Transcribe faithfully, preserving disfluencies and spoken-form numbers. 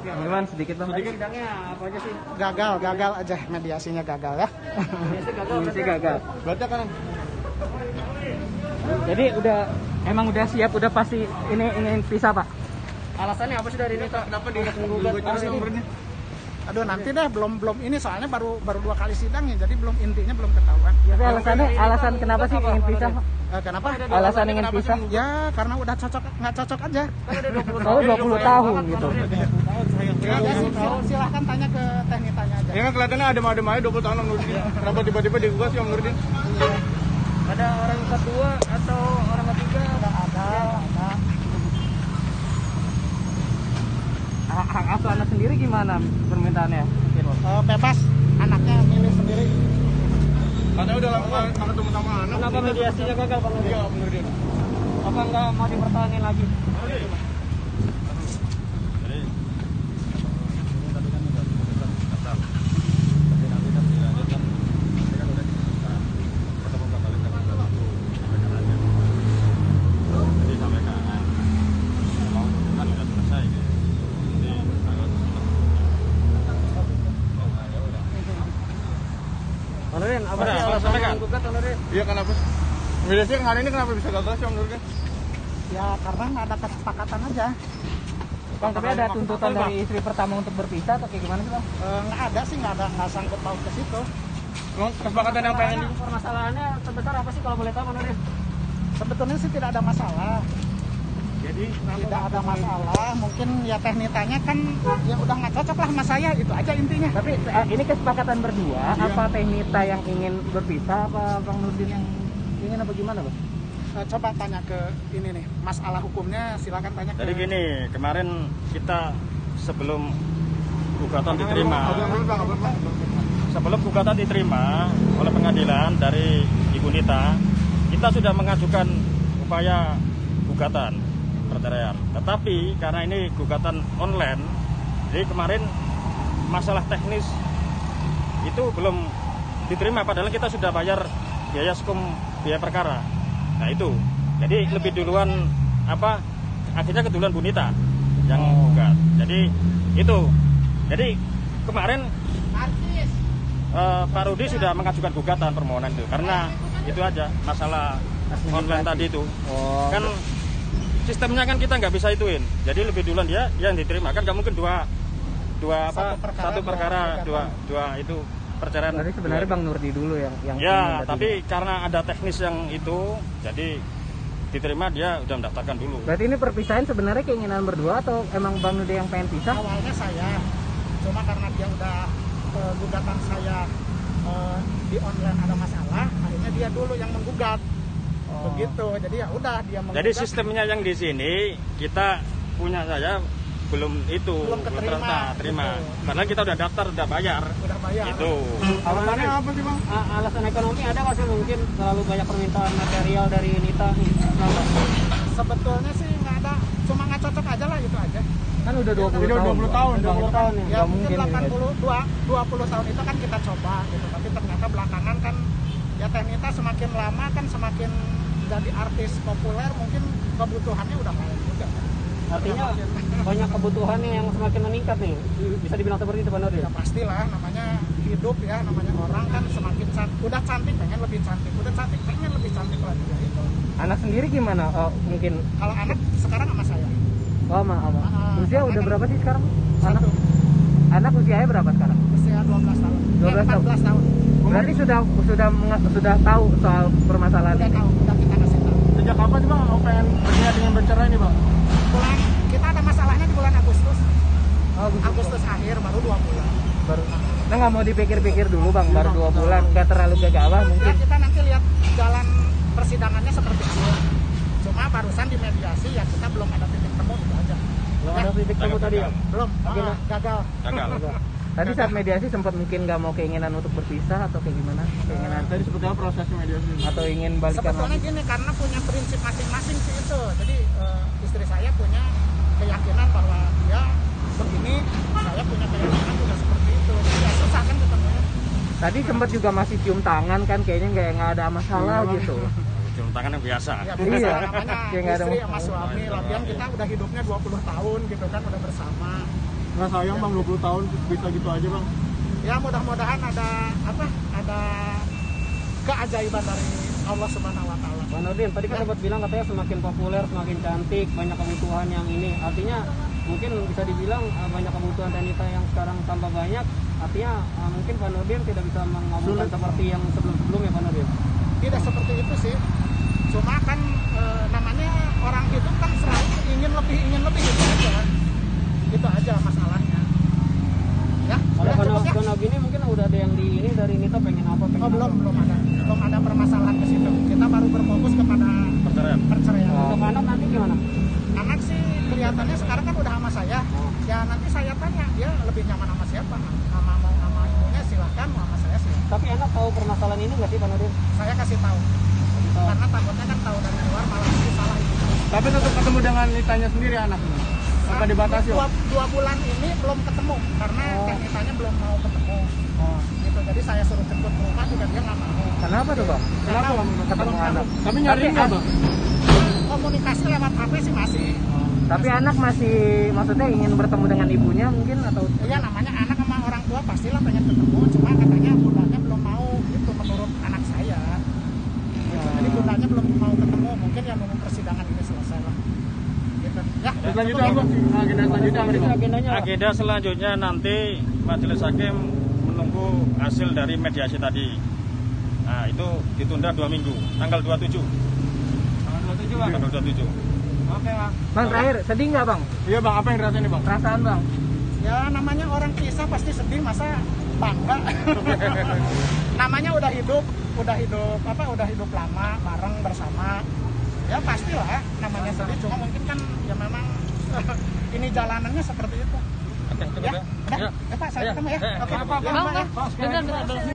Gimana sedikit bang? Sedikit sidangnya apa aja sih? Gagal, gagal aja mediasinya gagal ya. Mediasi gagal. Mediasi gagal. Berarti kan Jadi udah emang udah siap, udah pasti ini ingin pisah pak? Alasannya apa sih dari ini? Kenapa dia menggugat? Aduh nanti deh belum belum ini soalnya baru baru dua kali sidang ya, jadi belum intinya belum ketahuan. Tapi alasannya alasan kenapa sih ingin pisah pak? Eh, kenapa? Alasan ingin pisah? Ya karena udah cocok nggak cocok aja. Oh dua puluh tahun gitu. Ya, ya, sil- silahkan tanya ke teknikanya aja. Ya kan kelihatannya adem-adem aja dua puluh tahun Om Nurdin. Kenapa tiba-tiba digugat sih Om Nurdin? Ada orang kedua atau orang ketiga? Ada, ada, ada. Hak hak asuh anak sendiri gimana permintaannya? Eh, bebas anaknya milih sendiri. Katanya udah lama nggak ketemu sama anak. Kenapa mediasinya gagal Bang Nurdin? Iya Om Nurdin. Apa nggak mau dipertahankan lagi? Bang Nurdin, apa sih alasan yang gugat Bang Nurdin? Iya kenapa? Mediasi yang hari ini kenapa bisa gagal sih Om Nurdin? Ya karena nggak ada kesepakatan aja. Bang tapi ada tuntutan dari istri pertama untuk berpisah atau kayak gimana sih bang? Eh, nggak ada sih, nggak ada nggak sangkut paut ke situ. Emang kesepakatan yang pengen di- Permasalahannya sebesar apa sih kalau boleh tahu Bang Nurdin? Sebetulnya sih tidak ada masalah. Jadi Tidak ada masalah. Mungkin ya teknikanya kan ya udah nggak cocok lah sama saya, itu aja intinya. Tapi eh, ini kesepakatan berdua, apa Teknita yang ingin berpisah, apa Bang Nurdin yang ingin apa gimana bang? Eh, coba tanya ke ini nih, masalah hukumnya silakan tanya ke. Jadi gini, kemarin kita sebelum gugatan diterima, sebelum gugatan diterima oleh pengadilan dari Ibu Nita, kita sudah mengajukan upaya gugatan perceraian. Tetapi karena ini gugatan online, jadi kemarin masalah teknis itu belum diterima, padahal kita sudah bayar biaya skum biaya perkara. Nah itu, jadi lebih duluan apa? Akhirnya keduluan Bu Nita yang gugat. Jadi itu, jadi kemarin eh, Pak Rudi sudah mengajukan gugatan permohonan itu karena itu aja masalah online tadi itu. Oh, Kan sistemnya kan kita nggak bisa ituin. Jadi lebih duluan dia yang diterima, kan nggak mungkin dua dua apa Satu perkara, satu perkara dua dua dua itu perceraian. berarti sebenarnya dua. Bang Nurdi dulu yang yang Ya, ingin tapi tadinya. karena ada teknis yang itu, jadi diterima dia udah mendaftarkan dulu. Berarti ini perpisahan sebenarnya keinginan berdua atau emang Bang Nurdi yang pengen pisah? Awalnya saya, cuma karena dia udah eh, gugatan saya eh, di online ada masalah, akhirnya dia dulu yang menggugat. Begitu, jadi ya udah dia menggugat. Jadi sistemnya yang di sini kita punya saya belum itu Belum keterima, terta- terima. gitu. Padahal kita udah daftar, udah bayar. udah bayar. Itu. alasannya apa sih Bang? A- alasan ekonomi ada nggak sih, mungkin terlalu banyak permintaan material dari Nita? Sebetulnya sih nggak ada, cuma nggak cocok aja lah, itu aja. Kan udah dua puluh Udah tahun. dua puluh tahun, Bang. dua puluh tahun ya. Ya Nggak mungkin mungkin, delapan puluh dua, dua puluh tahun itu kan kita coba gitu, tapi ternyata belakangan kan ya Teknita semakin lama kan semakin jadi artis populer, mungkin kebutuhannya udah lain juga. Artinya banyak kebutuhannya yang semakin meningkat nih. Bisa dibilang seperti itu Bang Nurdin? Ya pastilah, namanya hidup ya, namanya orang kan semakin cantik, udah cantik pengen lebih cantik, udah cantik pengen lebih cantik lagi ya itu. Anak sendiri gimana? Oh, mungkin Kalau anak sekarang sama saya oh ma, ama. Ah, Usia udah anak- berapa sih sekarang? Anak satu, anak usianya berapa sekarang? usia dua belas tahun, dua belas eh, empat belas tahun. Berarti sudah sudah menga- sudah tahu soal permasalahan Udah ini. tahu, udah kita kasih tahu. Sejak kapan sih Bang pengen berniat dengan bercerai nih Bang? Bulan kita ada masalahnya di bulan Agustus, Oh, gitu. Agustus akhir baru dua bulan. Baru. Nah nggak mau dipikir-pikir dulu bang, baru dua bulan, nggak terlalu gegabah Ya mungkin. kita nanti lihat jalan persidangannya seperti apa. Cuma barusan di mediasi ya kita belum ada titik temu, itu aja. Belum ada titik temu tadi ya? Belum, ah, gagal. Gagal. Tadi saat mediasi sempat mungkin nggak mau keinginan untuk berpisah atau kayak gimana? Keinginan Tadi seperti apa proses mediasi? atau ingin balikan Sebetulnya lagi? gini, karena punya prinsip masing-masing sih itu. Jadi eh, istri saya punya keyakinan bahwa dia begini, saya punya keyakinan juga seperti itu. Jadi ya susah kan ketemunya. Tadi sempat juga masih cium tangan kan, kayaknya nggak nggak ada masalah gitu. Cium tangan yang biasa. Ya Iya. biasa namanya Ya, nggak ada istri sama masalah. suami. Lagian kita udah hidupnya dua puluh tahun gitu kan, udah bersama. Nggak sayang bang, dua puluh tahun bisa gitu aja bang. Ya mudah-mudahan ada apa? Ada keajaiban dari Allah Subhanahu Wa Taala. Bang Nurdin, tadi kan Ya. sempat bilang katanya semakin populer, semakin cantik, banyak kebutuhan yang ini. Artinya mungkin bisa dibilang uh, banyak kebutuhan wanita yang sekarang tambah banyak. Artinya uh, mungkin Pak Nurdin tidak bisa mengabulkan seperti yang sebelum-sebelumnya Pak Nurdin. Tidak seperti itu sih. Cuma kan e, namanya orang hidup kan selalu ingin lebih, ingin lebih itu aja. Itu aja masalahnya. Ya, Kalau udah karena cukup ya. karena gini mungkin udah ada yang di ini dari Nita pengen apa pengen Oh, belum, apa. belum ada. Belum ada permasalahan ke situ. Kita baru berfokus kepada Perceraian. perceraian. Untuk anak nanti gimana? Anak sih kelihatannya sekarang kan udah sama saya. Ya nanti saya tanya dia lebih nyaman sama siapa? Sama mau sama ibunya silahkan, mau sama saya silahkan. Tapi anak tahu permasalahan ini nggak sih Pak Nurdin? Saya kasih tahu. Tahu. Karena takutnya kan tahu dari luar malah itu salah ibu. Tapi tetap ketemu dengan Nitanya sendiri anaknya. Apa dibatasi dua, bang? dua bulan ini belum ketemu karena Oh. Teh Nitanya belum mau ketemu. Oh. Gitu. Jadi saya suruh jemput ke rumah juga dia nggak mau. Kenapa tuh bang? Kenapa bang? Ketemu anak. Tapi nyari nggak bang? Komunikasi lewat H P sih masih. Tapi anak masih, maksudnya ingin bertemu dengan ibunya mungkin atau? Iya namanya anak sama orang tua pastilah pengen ketemu. Cuma katanya bundanya belum mau itu menurut anak saya. Gitu. Jadi bundanya belum mau ketemu. Mungkin ya nunggu persidangan ini selesai lah. Gitu. Ya. Terus selanjutnya apa? Agenda selanjutnya apa nih bang? Agendanya apa? Agenda selanjutnya nanti majelis hakim menunggu hasil dari mediasi tadi. Nah, itu ditunda dua minggu, tanggal dua puluh tujuh. Tanggal dua puluh tujuh Bang. Tanggal dua puluh tujuh. Oke Bang. Bang terakhir, sedih nggak bang? Iya bang, apa yang dirasain nih bang? Perasaan bang? Ya namanya orang kisah pasti sedih masa bangga. Namanya udah hidup, udah hidup apa? Udah hidup lama bareng bersama. Ya pastilah namanya sedih. Cuma mungkin kan ya memang ini jalanannya seperti itu. Ya, udah. Ya, Pak, saya ketemu ya. Oke, Pak, Pak, ya.